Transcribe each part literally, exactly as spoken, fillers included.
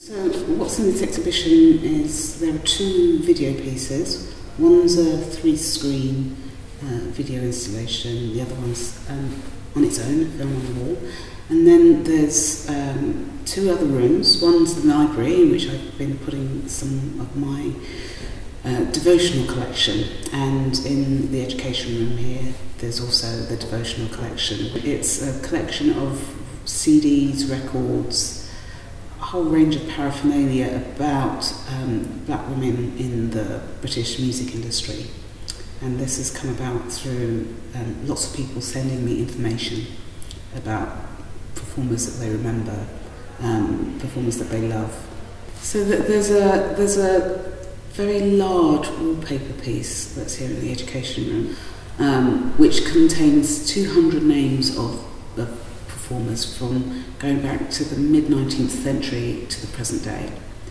So what's in this exhibition is there are two video pieces. One's a three-screen uh, video installation, the other one's um, on its own, a film on the wall. And then there's um, two other rooms. One's the library, in which I've been putting some of my uh, devotional collection, and in the education room here there's also the devotional collection. It's a collection of C Ds, records, a whole range of paraphernalia about um, black women in the British music industry. And this has come about through um, lots of people sending me information about performers that they remember, um, performers that they love. So that there's a there's a very large wallpaper piece that's here in the education room, um, which contains two hundred names of, of performers from going back to the mid nineteenth century to the present day.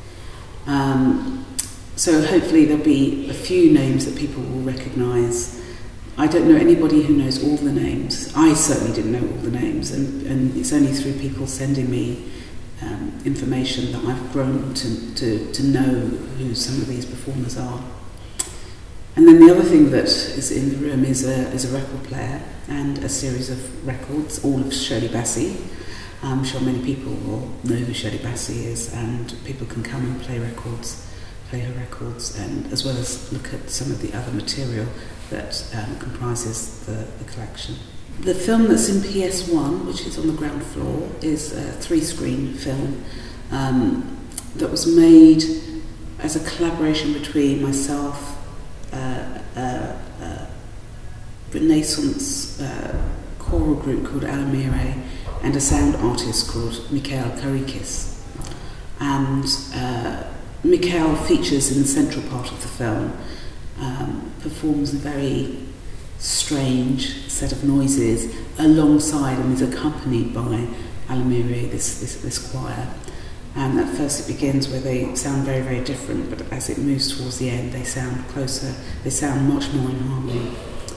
Um, so hopefully there'll be a few names that people will recognise. I don't know anybody who knows all the names. I certainly didn't know all the names, and, and it's only through people sending me um, information that I've grown to, to, to know who some of these performers are. And then the other thing that is in the room is a, is a record player and a series of records, all of Shirley Bassey. I'm sure many people will know who Shirley Bassey is, and people can come and play records, play her records, and as well as look at some of the other material that um, comprises the, the collection. The film that's in P S one, which is on the ground floor, is a three-screen film um, that was made as a collaboration between myself, uh, uh, uh, Renaissance uh, choral group called Alamire, and a sound artist called Mikhail Karikis. And uh, Mikhail features in the central part of the film, um, performs a very strange set of noises alongside and is accompanied by Alamire, this, this, this choir. And at first it begins where they sound very, very different, but as it moves towards the end they sound closer, they sound much more in harmony.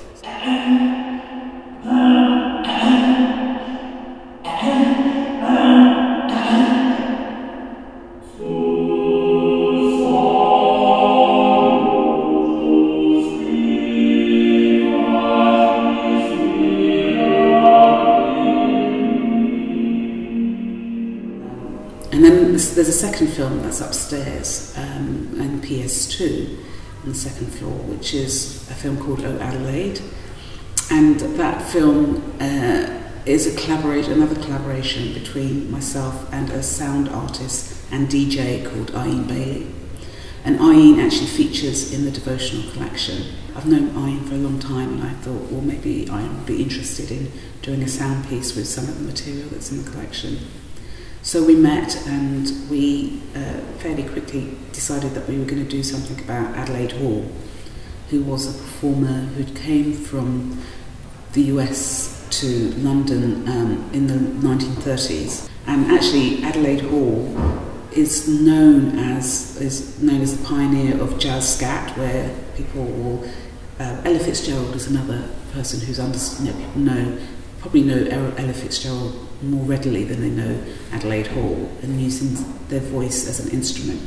And then there's a second film that's upstairs um, in P S two on the second floor, which is a film called Oh Adelaide. And that film uh, is a collaboration, another collaboration between myself and a sound artist and D J called Ian Bailey. And Ian actually features in the Devotional Collection. I've known Ian for a long time, and I thought, well, maybe Ian would be interested in doing a sound piece with some of the material that's in the collection. So we met, and we uh, fairly quickly decided that we were going to do something about Adelaide Hall, who was a performer who came from the U S to London um, in the nineteen thirties. And actually Adelaide Hall is known as is known as the pioneer of jazz scat, where people will uh, Ella Fitzgerald is another person who's under, you know, people know probably know Ella Fitzgerald more readily than they know Adelaide Hall, and using their voice as an instrument.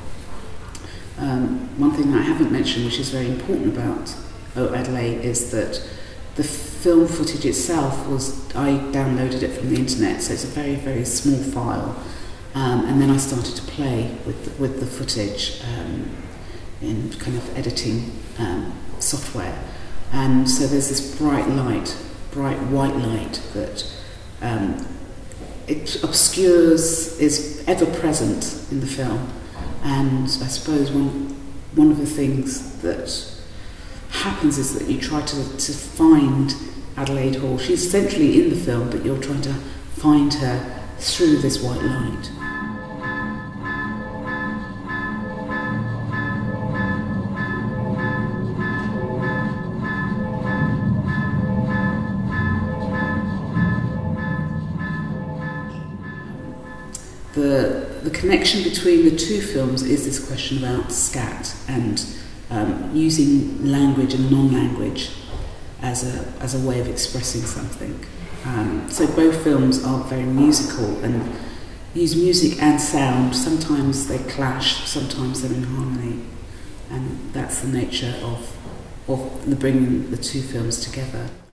Um, one thing that I haven't mentioned, which is very important about Oh Adelaide, is that the film footage itself was, I downloaded it from the internet, so it's a very, very small file. Um, and then I started to play with the, with the footage um, in kind of editing um, software. And so there's this bright light, bright white light that um, it obscures, is ever present in the film. And I suppose one, one of the things that happens is that you try to, to find Adelaide Hall. She's centrally in the film, but you're trying to find her through this white light. The, the connection between the two films is this question about scat and um, using language and non-language as a, as a way of expressing something. Um, so both films are very musical, and use music and sound. Sometimes they clash, sometimes they're in harmony, and that's the nature of, of the bringing the two films together.